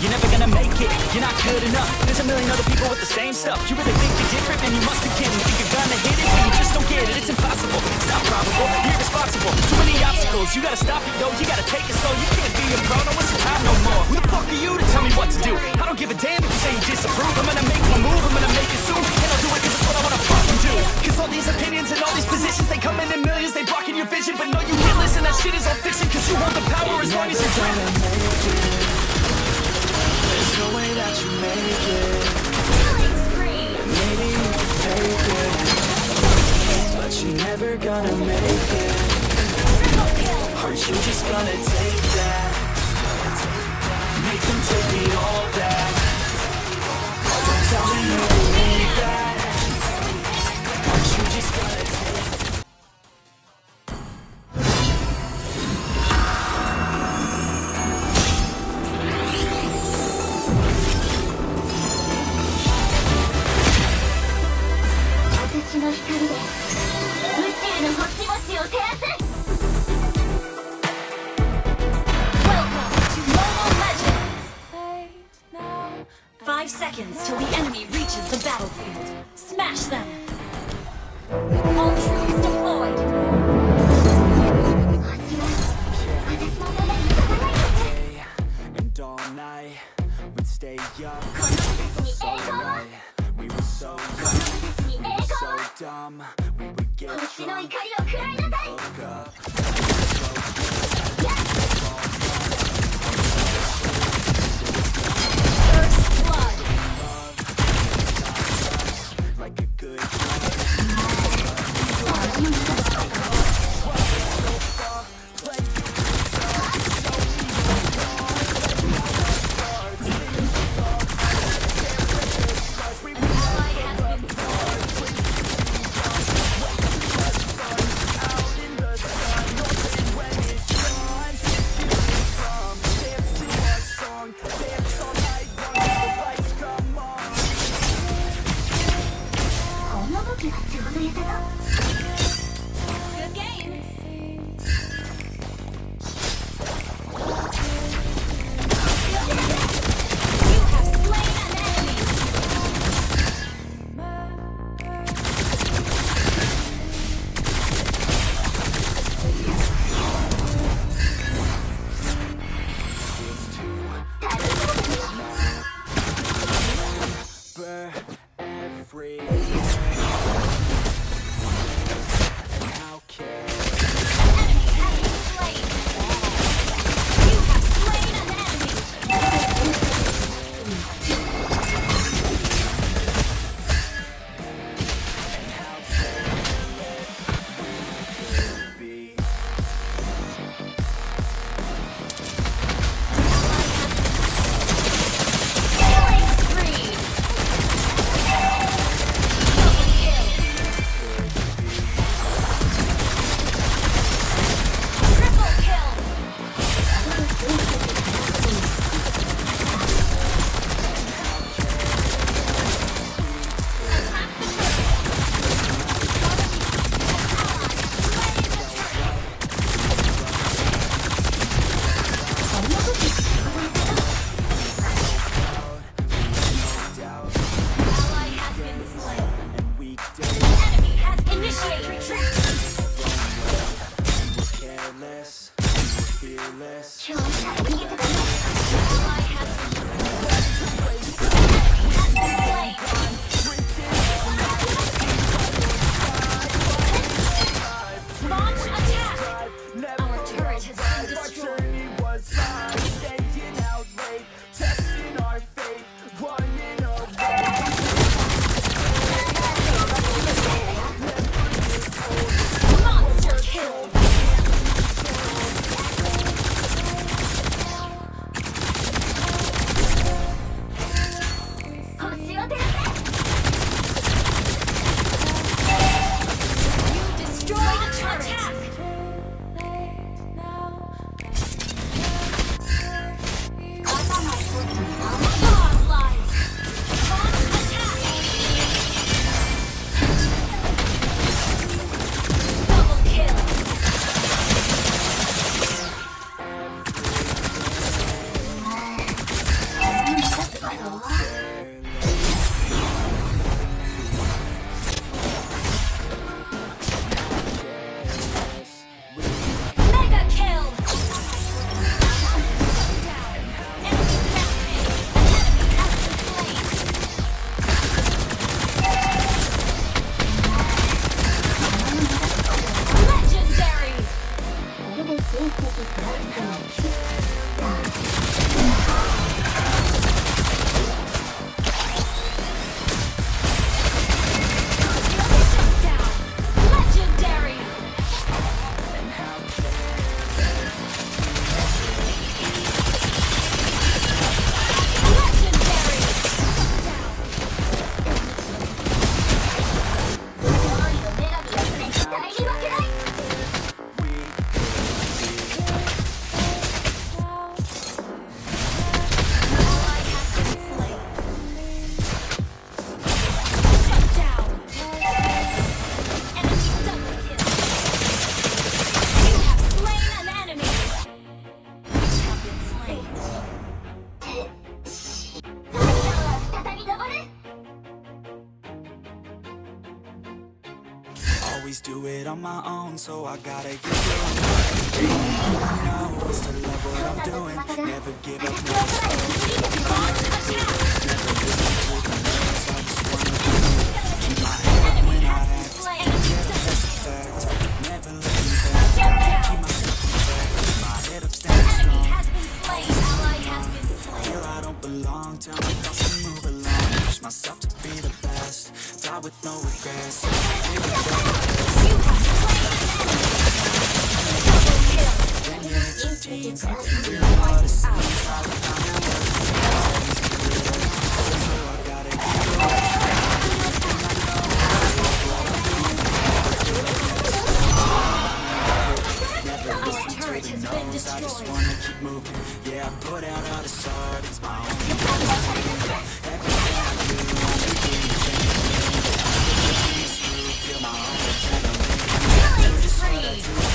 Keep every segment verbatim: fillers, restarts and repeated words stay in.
You're never gonna make it, you're not good enough. There's a million other people with the same stuff. You really think you're different, then you must be kidding. Think you're gonna hit it, but you just don't get it. It's impossible, it's not probable, you're irresponsible. Too many obstacles, you gotta stop it, yo. You gotta take it slow, you can't be a pro, no waste your time no more. Who the fuck are you to tell me what to do? I don't give a damn if you say you disapprove. I'm gonna make my move, I'm gonna make it soon. And I'll do it cause it's what I wanna fucking do. Cause all these opinions and all these positions, they come in in millions, they blocking your vision. But no, you can't listen, that shit is all fiction. Cause you hold the power as long as you're dreaming. There's no way that you make it. Maybe you can fake it, but you're never gonna make it. Aren't you just gonna take that? Make them take it all back. Don't tell me you believe that. Aren't you just gonna take Five seconds till the enemy reaches the battlefield. Smash them! All troops deployed! Day and all night, we'd stay up so late. We were so young, we were so dumb. We would get drunk, hook up. First blood! Like a good drug. Legendary! Always do it on my own, so I gotta get through. I know is to love what I'm doing. Never give up, never stop. Never listen to the noise. I just wanna keep my head when I act. Yeah, that's a fact. Never looking back. Keep myself in track. Keep my head up, standing strong. Feel I don't belong. Tell me thoughts to move along. Push myself to be the best. Die with no regrets. Teens, I can feel what it seems. I look down and work. So I gotta keep going. Never listen to the no's. I just wanna keep moving. Yeah, I put out all this art. It's my own. Everything I do, I'm beginning to change. Feel my own adrenaline. This is what I do.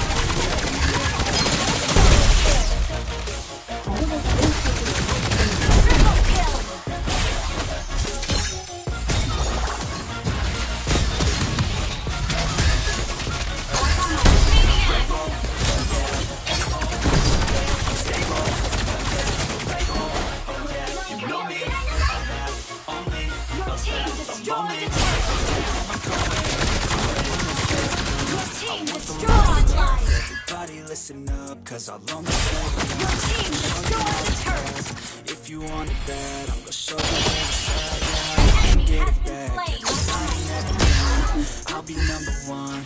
Listen up, cause I'll only say Your team destroyed the turret! if you want it bad, I'm gonna show you where Enemy get has it been back. slain! I'll be number one.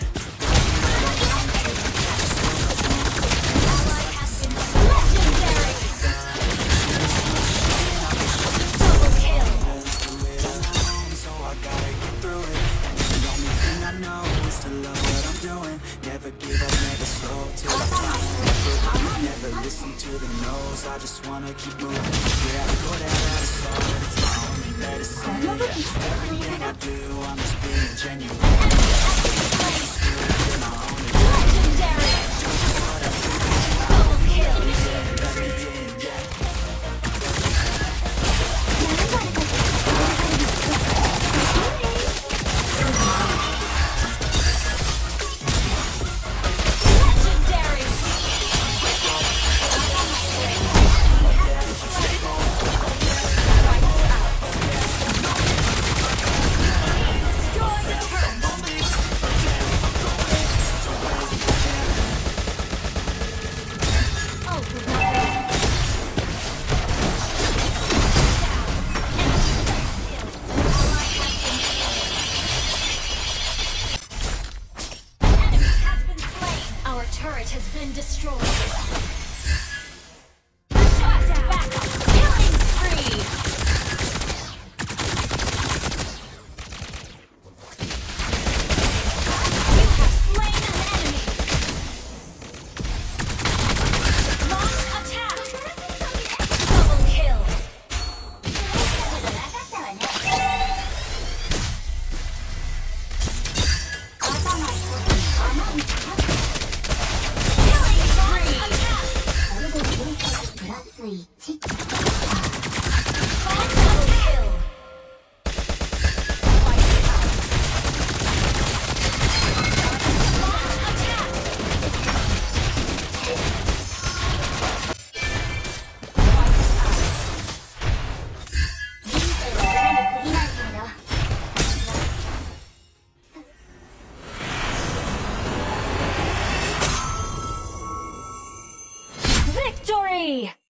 Ally has been legendary! Double kill! So I gotta get through it. And the only thing I know is to love what I'm doing. Never give up, never slow till I find it. Never listen to the no's, I just wanna keep moving. Yeah, I put out all the start, it's my only medicine. Yeah. Everything I do, I'm just being genuine. Legendary! Double kill! Legendary! Destroy the turret! Enemy has been slain! Our turret has been destroyed! Fast backup! Killing spree! You have slain an enemy! Launch attack! Double kill! Killing spree! victory!